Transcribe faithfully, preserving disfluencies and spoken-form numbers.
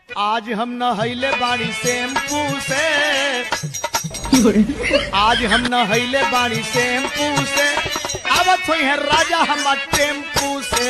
आज हम नहैले बाड़ी शैम्पू से, आज हम नहैले बाड़ी शैम्पू से, आवत हुई है राजा हमार टेम्पू से।